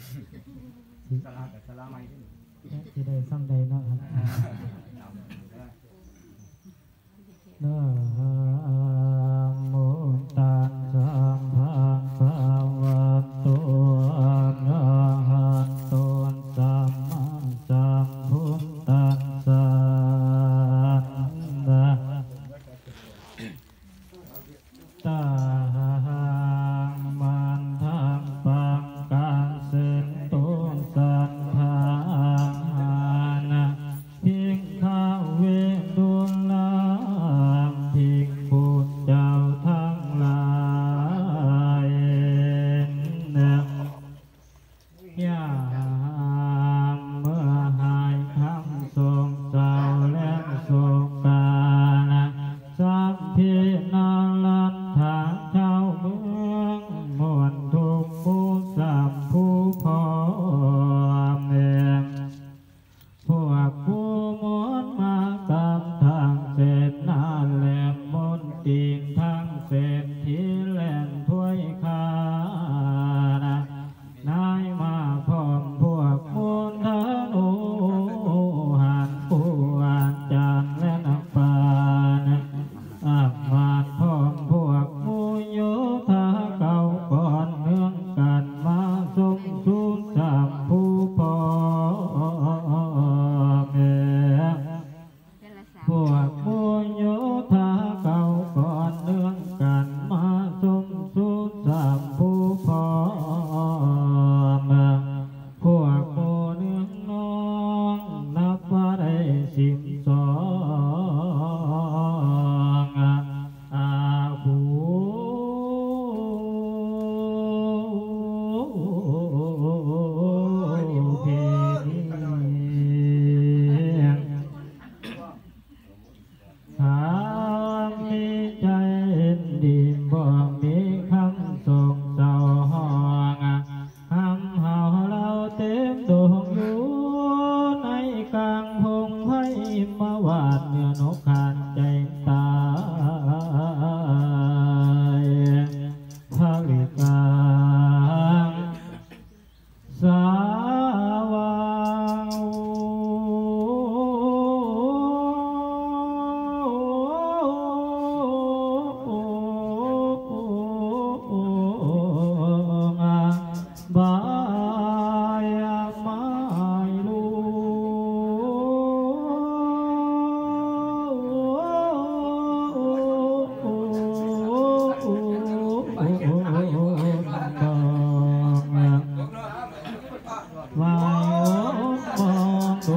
สลากับสลาไม่ที่ที่ได้ซ้ำใดเนาะครับนะโมตัสสะภะคะวะโตอะระหะโตสัมมาสัมพุทธัสสะนะตามันทังปังกังเสตุสันทานะพิงขเวดุลาภิกขุเจ้าทั้งหลายนะยามเมื่อหายคำทรงเศร้าและโศกานะสัพพินาลัทธาชาวเมืองมวลทุกผู้สัมผู้พอเมืองพวกผู้มนมากับทางเศษนาแหลมมนตีนทางเศษที่แหลมถ้วยคานายมาพร้อมพวกมนทนุหันผู้อาจารย์และนักปราชญ์อามาพร้อมพวกมูโยธาเก่าก่อนเนื่องกันมาสมสู่สามผู้พอเมืองพวกมูโยธาเก่าก่อนเนื่องกันมาสมสู่สามผู้พอเมืองพวกมูเนื่องน้องนับว่าได้12อาหูเพนีถามมีใจดีบ่มีคำส่งเศร้าห้องหำเห่าเราเต็มดวงอยู่ในกลางพงไผ่มาวาดเนื้อนกขานใจตายภริกาสาวาบายไม้ลูวายมองดู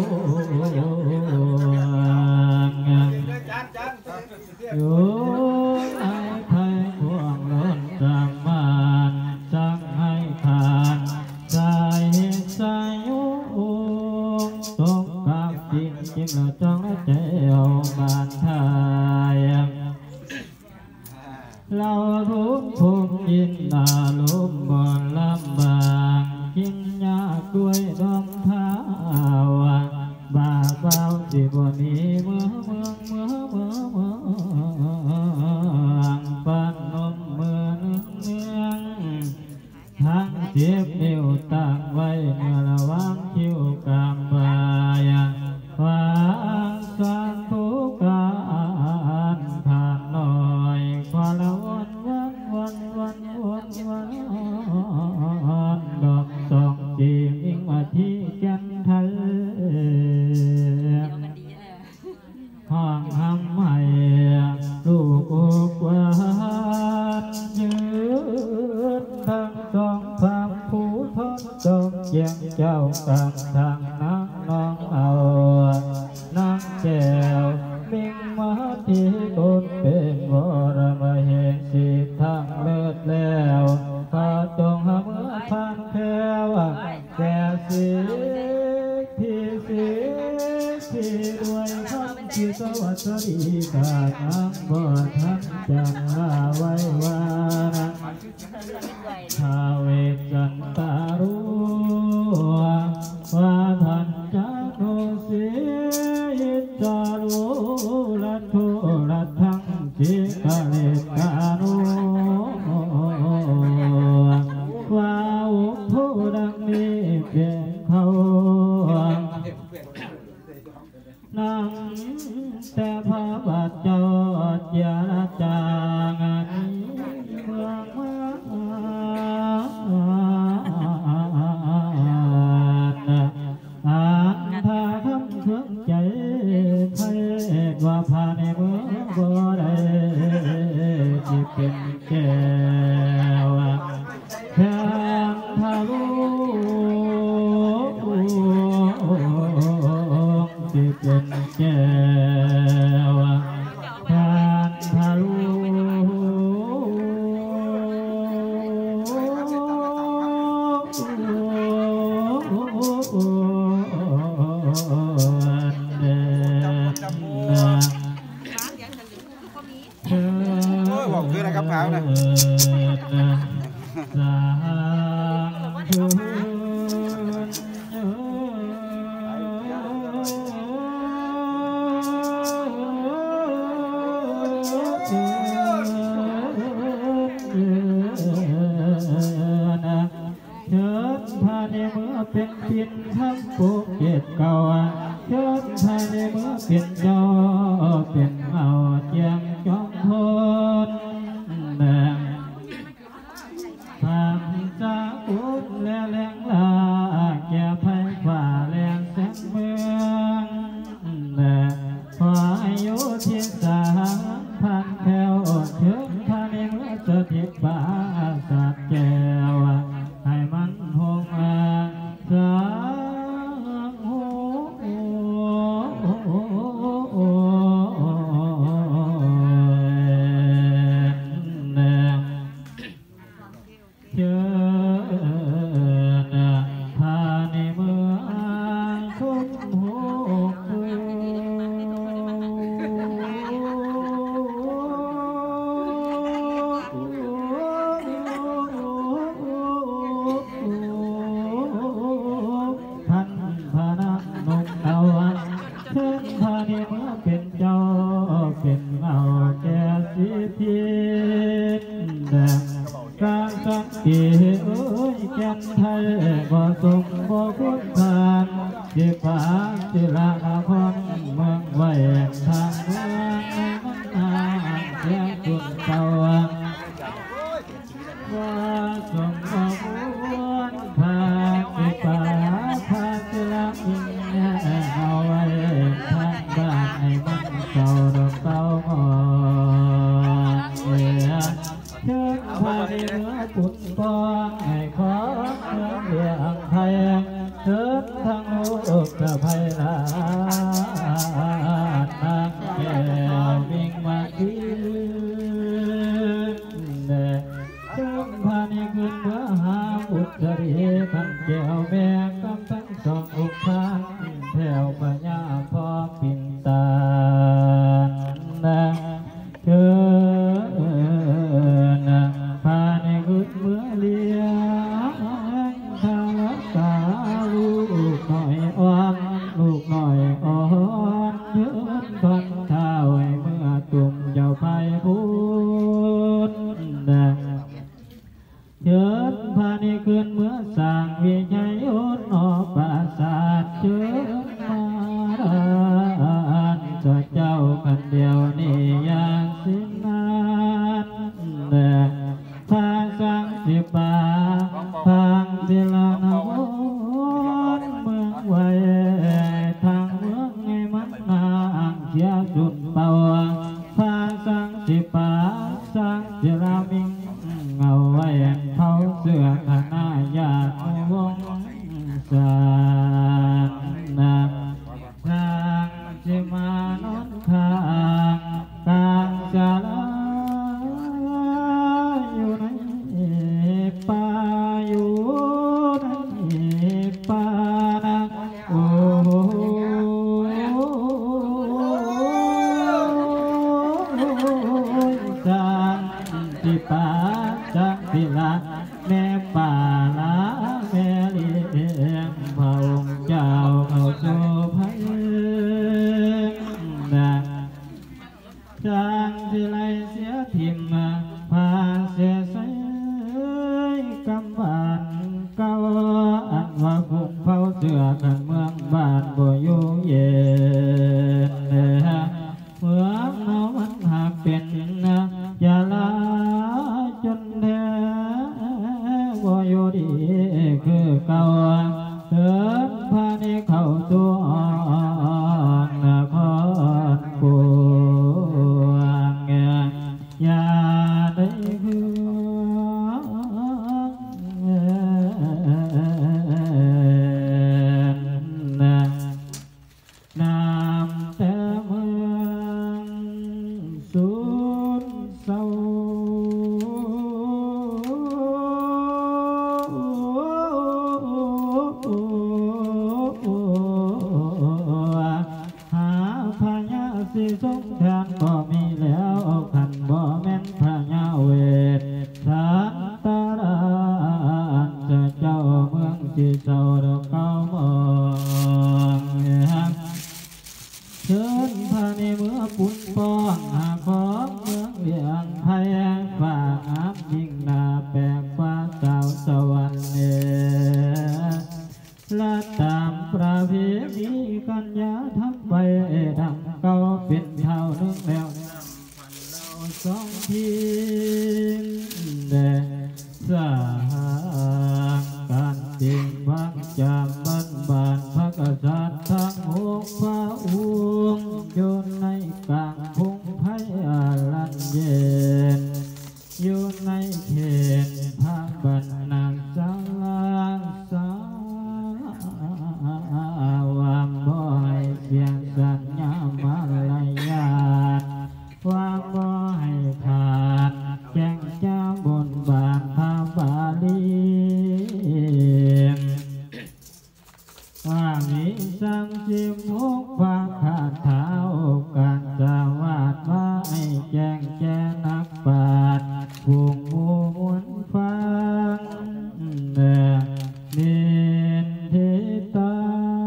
อยู่ในไทยพวงล้นจำมันจังให้ทานใจใจยุ่งตกกับจริงจริงแล้วจังเจ้าบ้านไทยเราทุกภูมิยินนาลุมบอนลำบางกินยาด้วยดอมเท้าบาเบาสิบวันนี้เมืองบ้านนมเมืองทั้งเจ็บนิ้วตั้งไว้เมื่อระวังคิ้วกำบายฟางสานผู้การผ่านหน่อยพอละวันดอกสองจีมิ่งมาที่แก่นไทยห้องหำใหม่ลูกอกหวานยืนทั้งสองความผู้ทนจงเกียงเจ้ากลางทางนักน้องเอานักแก้วมิ่งมาที่ตนเป็นวรมเหสีทางเลิศแล้วข้าจงหาเมื่อผ่านแพ้วแก่สีที่ด้วยคำที่สวัสดีกานังบ่ทันจังลาไว้วานะท้าเวสสันตารู้ว่าท่านจะโนเสียจารุละทุละทั้งจิกาเลกานุว่าอุปดังเป็นปินทำปุเกตเก่าเชิญภายในเมื่อเป็นเจ้าเป็นเงาเจียงจอมพลแดงทำจากอุ้มและแรงลาแก่ไผ่ฝ่าแรงแสงเมืองแดงขออายุที่3,000แถวเชิญภายในเมื่อสถิตบาสัตแก้วให้มันหงสางโหเชิญพาในเมืองคุมหูเป็นเจ้าเป็นเงาแก่สิทิศการสังเกตแก่นไทยบ่สมบ่คุ้นทานที่ป่าที่ละคนเมืองไว้ทางเมืองมันหาเสียจุดเก่าว่าสมบ่คุ้นทานที่ป่าพาที่ละอิงเอาไว้ทางบ้านให้มันเก่าดอกเก่าหอเชิญพาในเมืองปุ่นปองให้ขอเมืองเลี้ยงไทยเชิญทางลูกกับไพลานนางแก้ววิ่งมาคืนเชิญพาในคืนเมื่อหาบุตรรีขันแก้วแม่กำตั้งสองอุปาแถวปัญญาพอปิ่นตาเชิญพาในคืนเมื่อเลี้ยงทางรักษาลูกหน่อยอ่อนลูกหน่อยอ่อนยืนทนเท้าให้เมื่อตุ่มเจ้าไพพูนเชิญพาในคืนเมื่อสร้างวิจัยอุนอปราสาทเชิญมาตัวเจ้าคนเดียวนี่อย่างสิ้นนานพาสังสิบาพังศิลานาวนเมืองไว้ทางเมืองให้มันนางเสียสุดเป่าพาสังสิบาสังศิลามิงเงาไว้เขาเสื้อขนาญาติวงสานทางสิมานนทางกลางศาลาอยู่ในป่าอยู่ในป่านะโอ้จังที่ป่าจังที่ละแม่ป่าละแม่เลี้ยงพระองค์เจ้าเอาโซ่ไผ่จางที่ไรเสียทิมพาเสียใสกำบานเก่าอันว่าคุมเฝ้าเสือกันเมืองบ้านบ่อยู่เย็นเมืองเนามันหากเป็นยาลาจนแท้บ่อยู่ดีคือเก่าเถิดพาในเข้าสู่นครปูอย่าได้คืนำแต่เมืองสุดเศร้าเจีเจ้าดอกเขามองเชิญพาในเมื่อปุ่นป้อนหาของเมืองเลียงไทยฝากอับยิ่งนาแปลกฟ้าสาวสวรรค์ละตามประเพณีกันยาทักไปดังเก่าเป็นเท่านึงแล้วนำพันเราสองทีแดงสร้างการจริงพักจำบ้านบ้านพระกษัตริย์ทั้งหกพระองค์อยู่ในกลางพงไผ่อาลันเย็นอยู่ในเขตพระบรรณาศาลาสาวามบ่อยเสียงสัญญามารยาทความบ่ให้ขาดแจ้งจ้าบนบานพระบาลีว่ามีสังสิมุกพระคาถาโอกาสสวัสดิ์ว่าให้แจ้งแจ้นักปราชญ์ผู้มูมวลฟังเนินทิตา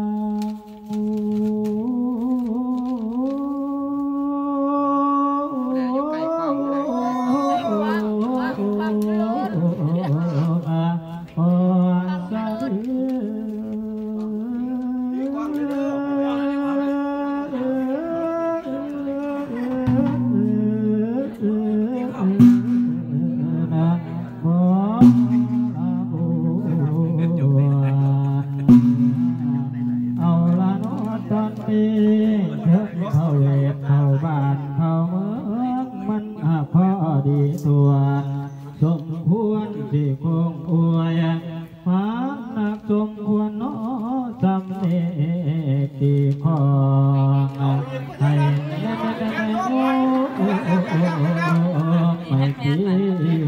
สมควรที่คงอวยหานักสมควรน้อสำเนติของให้ไม่ที่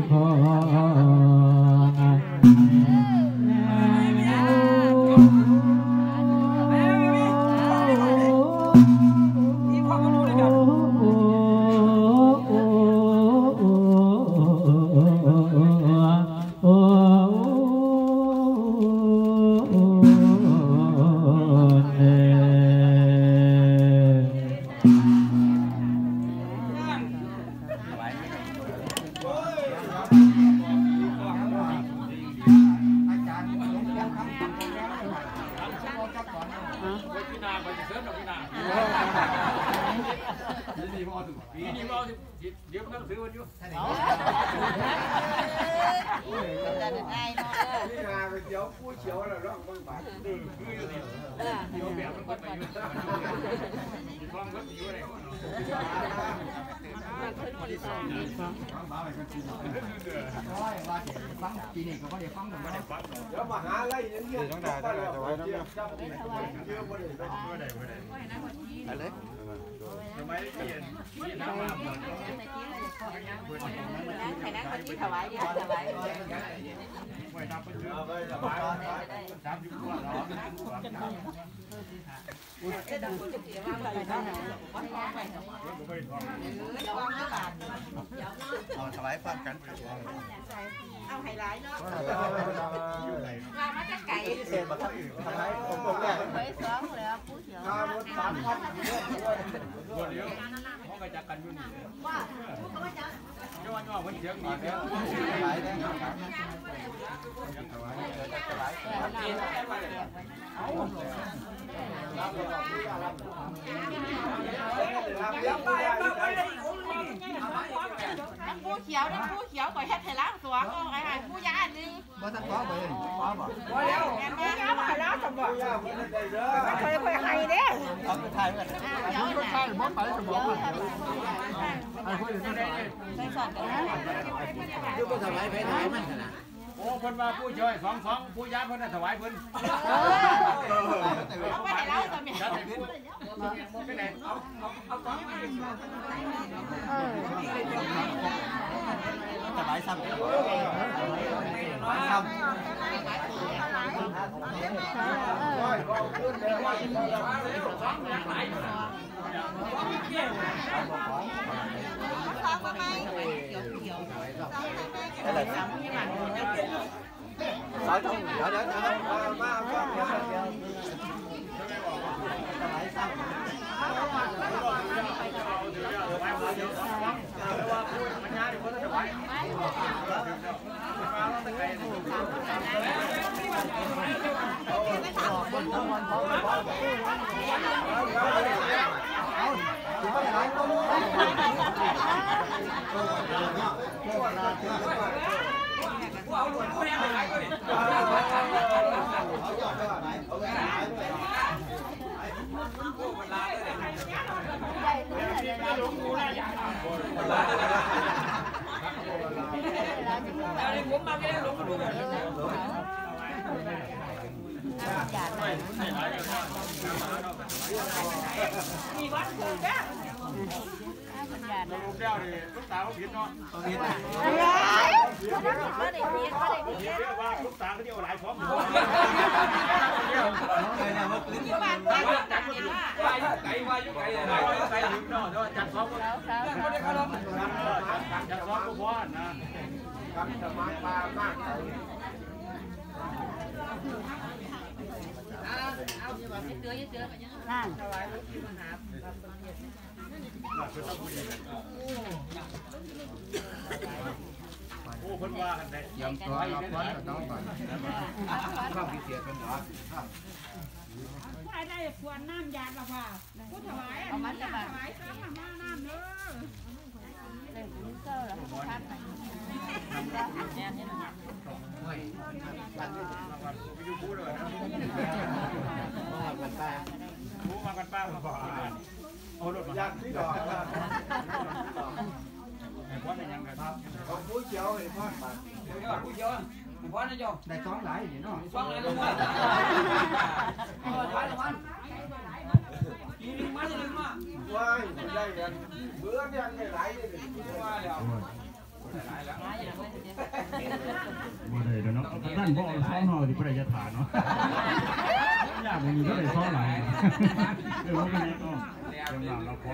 เดี๋ยวต้องซื้อวันอยู่นี่นาไปเจียวผู้เฉียวแล้วร้องบ้างบ้างเดี๋ยวแบบมันก็ไปอยู่ร้องก็อยู่เลยเดี๋ยวมาหาอะไรเนี่ยต้องด่าต้องด่าไว้ต้องเยอะอะไรทำไมเปลี่ยนน้ำมาใครนั่งคนที่ถวายดีถวายไม่ทำเป็นเรื่องเลยถวายทำอยู่ก่อนหรอถวายความกันเอาไฮไลท์เนาะมามาจากไก่เศษมาทั้งอื่นทำไมผมแรกไม่ซ้อมเลยผู้เขียวเดี๋ยวห้องกระจักกันยุ่นว่าย้อนวันเชียงมีเดียวหลายได้ยังถวายผู้เขียวนะผู้เขียวก่อยเฮ็ดให้ล้างตัวก็ไอ้ผู้ยาอันนึงบ่ทันขอไปขอบ่บ่แล้วผู้ยาบ่ให้ล้างสมบ่ไม่เคยให้เด้เอาไปถ่ายกันเดี๋ยวนะถ่ายบ่ไปสมบ่ไอ้คนนั้นใส่สอดกันนะอยู่บ่ถวายไปถ่ายมันน่ะโอ้เพิ่นว่าผู้ช่วย2ผู้ยาเพิ่นน่ะถวายเพิ่นเอาไปให้ล้างตัวแม่ไปไหนเอาถวายซ้ำซ้ำสายต้องเดี๋ยวมามีวัดคือแก่ลูกเดียวนี่ลูกสาวเขาผิดเนาะผิดไม่ได้เพี้ยนไม่ได้เพี้ยนเรียกว่าลูกสาวเขาเดียวหลายพร้อมอยู่ว่ายุไก่หิวเนาะจัดซ้อมแล้วไม่ได้เขาล้มจัดซ้อมก็พอนะกับสมาร์ทมากนั่นโอ้คนว่ากันได้เตรียมตัวรับร้อนกับน้องก่อนข้าวพิเศษเป็นหรอได้ควรน้ำยาละว่าผู้ถวายเอามันจะถวายซ้ำมาน้ำเด้อเล่นมิเตอร์แล้วชัดไปผู้มากันป้ามาบอกเอารถมายัดที่ดอกไอ้พ่อเป็นยังไงครับเขาผู้เขียวไอ้พ่อมาผู้เยอะพ่อนะโยมได้ซ้อมหลายอยู่เนาะซ้อมเลยลูกว่าท้ายละวันยืนมายืนมาว้ายได้กันเบื่อยังไม่หลายเลยว่าแล้วบ่ได้เนาะท่านพ่อซ้อมเฮาที่ประยะฐานเนาะยากมันมีก็ได้ซ้อมหลายว่าเป็นยังก็จำหลังเราพ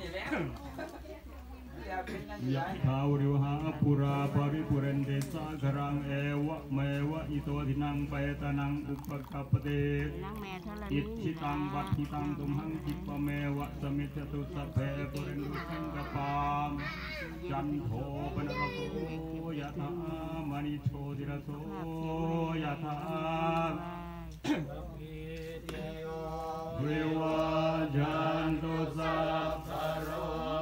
อยะถาวริวหาปุราปริปุเรนเดสาครังเอวะเมวะอิโตทินังเปตานังอุปกัปปเตอิชิตังวัฏฐิตังตุมหังคิปะเมวะสมิจตุสัพเพปุเรนตุสังกปามจันโทปนรโสยะถามณิโชติรโสยะถาเววะจันตุสัพพะโร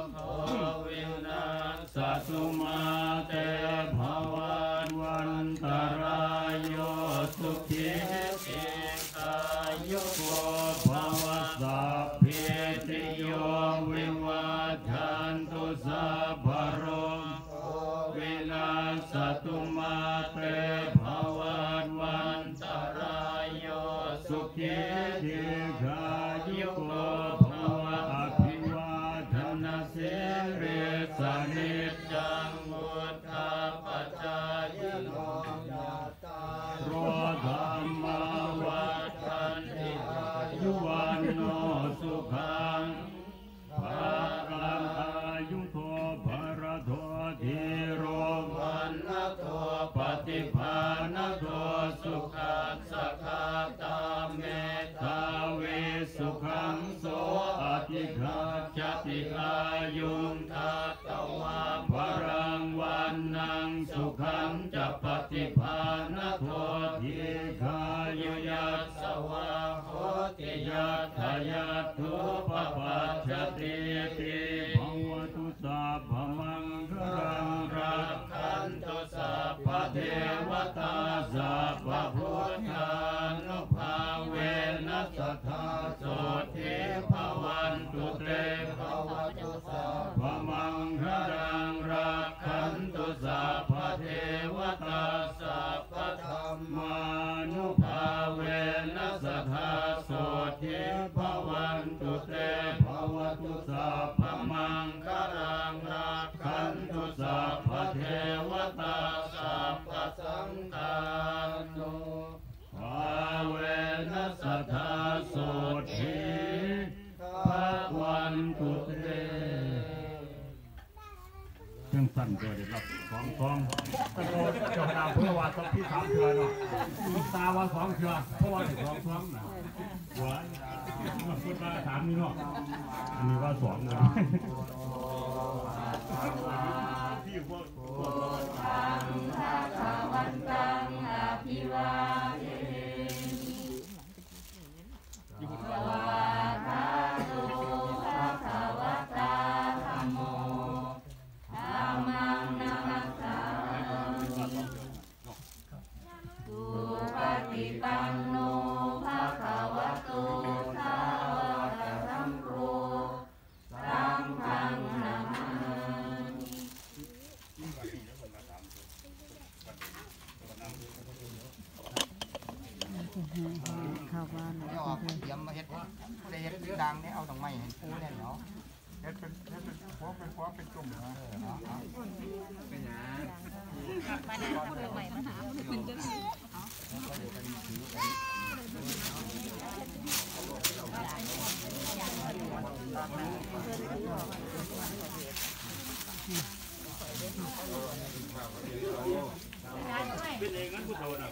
สัสุมาเตภวันวันตรายโยสุขิติกายุโกภวสัพเพติโยวิวัฏจันตุสัพพะโรโควินาศตุมาเตภวันวันตรายโยสุขิติกายุโกภวะอภิวาทนาสิริสนิจังมุตตาปัจจายโนโรธรรมวัฏันติอายุวันโนสุขังภะกังอายุโทภรโทธีโรวันนโทปฏิภาณโทสุขัสสะคาตาเมธาเวสุขังโสอธิฆาจติอายุงทัตตวาภรังวันนังสุขังจะปฏิภาณโททีฆายุยัสสวะโหติยัตถยัตถุปปัจจติติภวตุสัพพมังคลังรักขันตุสัพพเทวตาสัพพพุทธานุภาเวนัสสทาโสทิภวันตุเตภวตุสัพพมังคลังรักขันตุสัพพเทวตาสัพพธรรมานุภาเวนัสสทาโสทิภวันตุเตภวตุสัพพมังคลังรักขันตุสัพพเทวตาสัพพสังฆานุสั่นตัวเด็กรับ2 ตะโกนเจ้าดาวเพื่อว่าต้องที่3 เทือเนาะลูกตาว่า2 เทือเพราะว่าถึง2 นะหัวมาพูดว่า3นี่เนาะอันนี้ว่า2เลยที่พวกปันโนภะคะวะโตสาวกสังโฆสังฆังนะมาข้าวบ้านเนี่ยออกเตรียมมาเฮ็ดได้เฮ็ดดังเนี่ยเอาดอกไม้ให้ปูเนี่ยเนาะเฮ็ดเป็นพวกเป็นจุ่มนะเป็นหยังมาได้ทำดอกไม้มาหาเป็นจังซี่เป็นเองงั้นผู้เฒ่าน่ะ